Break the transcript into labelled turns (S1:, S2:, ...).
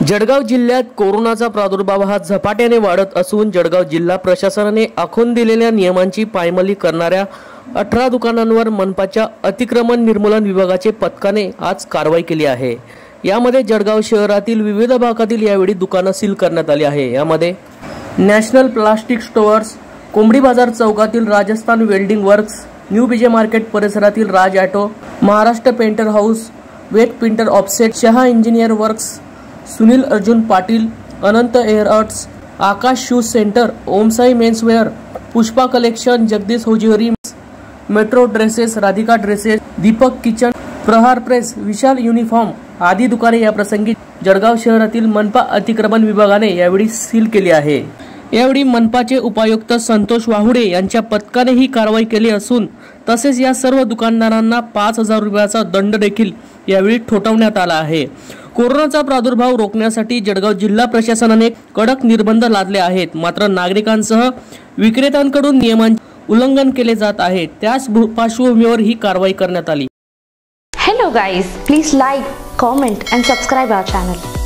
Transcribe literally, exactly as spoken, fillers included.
S1: जळगाव जिल्ह्यात कोरोनाचा प्रादुर्भाव हा झपाट्याने वाढत असून जळगाव जिल्हा प्रशासनाने आखून दिलेल्या नियमांची पायमल्ली करणाऱ्या अठरा दुकानांवर मनपाच्या अतिक्रमण निर्मूलन विभागाचे पथकाने आज कारवाई केली आहे। यामध्ये जळगाव शहरातील विविध भागातील यावेळी दुकाने सील करण्यात आली आहे। यामध्ये नॅशनल प्लास्टिक स्टोअर्स, कोंबडी बाजार चौकातील Rajasthan welding works, new BJ market परिसरातील Raj auto, Maharashtra painter house, वेट printer offset, Shah engineer works, Sunil Arjun Patil, Anant air arts, Akash shoes centre, Omsai menswear, Pushpa collection, Jagdish hosiery, metro dresses, Radhika dresses, Deepak kitchen, Prahar press, Vishal uniform आदी दुकाने या प्रसंगी जळगाव शहरातील मनपा अतिक्रमण विभागाने यावेळी सील केली आहे। यावेळी मनपाचे उपायुक्त संतोष वाहुडे यांच्या पथकाने ही कारवाई केली असून तसेच या सर्व दुकानदारांना पाच हजार रुपयाचा दंड देखील यावेळी ठोठावण्यात आला आहे। कोरोनाचा प्रादुर्भाव रोखण्यासाठी जळगाव जिल्हा प्रशासनाने कडक निर्बंध लादले आहेत, मात्र नागरिकांसह विक्रेत्यांकडून नियमांचे उल्लंघन केले जात आहे। त्याच पार्श्वभूमीवर ही कारवाई करण्यात आली।
S2: Hello guys, please like, comment and subscribe our channel.